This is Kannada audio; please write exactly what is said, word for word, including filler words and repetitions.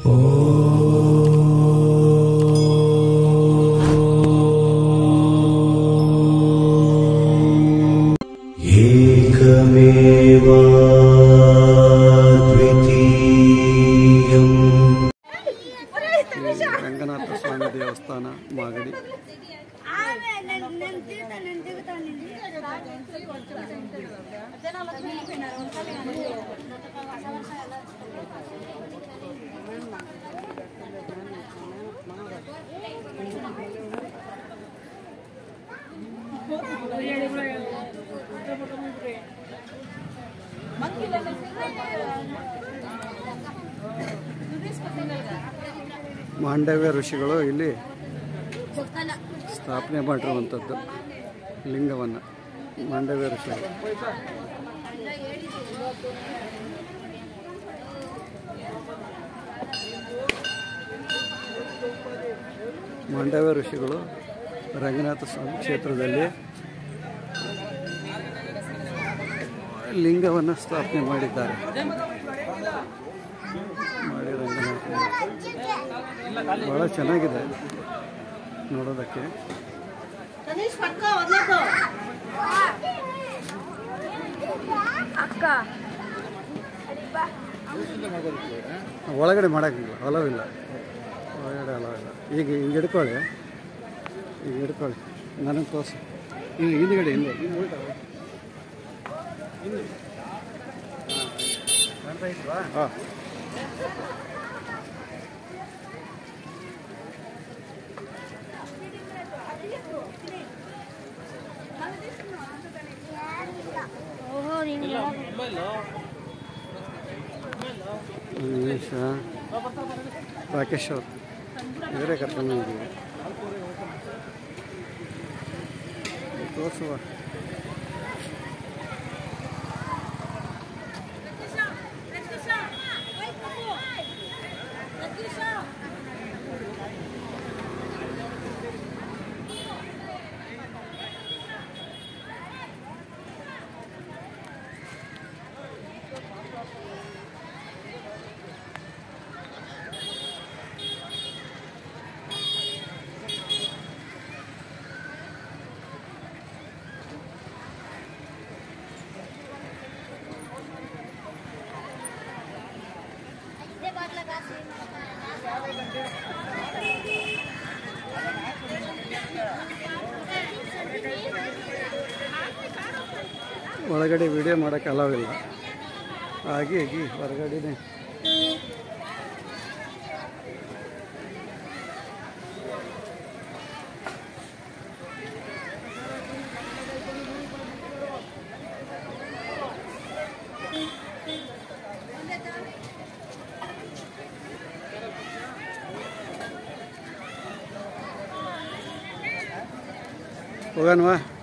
ರಂಗನಾಥ ಸ್ವಾಮಿ ದೇವಸ್ಥಾನ ಮಾಗಡಿ. ಮಾಂಡವ್ಯ ಋಷಿಗಳು ಇಲ್ಲಿ ಸ್ಥಾಪನೆ ಮಾಡಿರುವಂಥದ್ದು ಲಿಂಗವನ್ನು. ಮಾಂಡವ್ಯ ಋಷಿಗಳು ಮಾಂಡವ್ಯ ಋಷಿಗಳು ರಂಗನಾಥ ಸ್ವಾಮಿ ಕ್ಷೇತ್ರದಲ್ಲಿ ಲಿಂಗವನ್ನು ಸ್ಥಾಪನೆ ಮಾಡಿದ್ದಾರೆ. ಮಾಡಿ ರಂಗನಾಥ ಭಾಳ ಚೆನ್ನಾಗಿದೆ ನೋಡೋದಕ್ಕೆ. ಒಳಗಡೆ ಮಾಡೋಕ್ಕಿಲ್ಲ, ಹೊಲವಿಲ್ಲ, ಒಳಗಡೆ ಹೊಲವಿಲ್ಲ. ಈಗ ಹಿಂಗೆ ಹಿಡ್ಕೊಳ್ಳಿ, ಈಗ ಹಿಡ್ಕೊಳ್ಳಿ, ನನಗೆ ತೋರಿಸಿ. ಈಗ ಹಿಂದ್ಗಡೆ ಹಿಂದೆ ಹಾಂ ಗಣೇಶ ರಾಕೇಶ್ ಅವರು ಇವರೇ ಕರ್ಕೊಂಡು ಹೋಗಿದ್ದೀವಿ. ತೋರಿಸುವ ಒಳಗಡೆ ವಿಡಿಯೋ ಮಾಡೋಕ್ಕೆ ಅಲಾವಿಲ್ಲ, ಹಾಗೆ ಹೀಗೆ ಹೊರಗಡೆನೆ. ಹೋಗೋಣವಾ?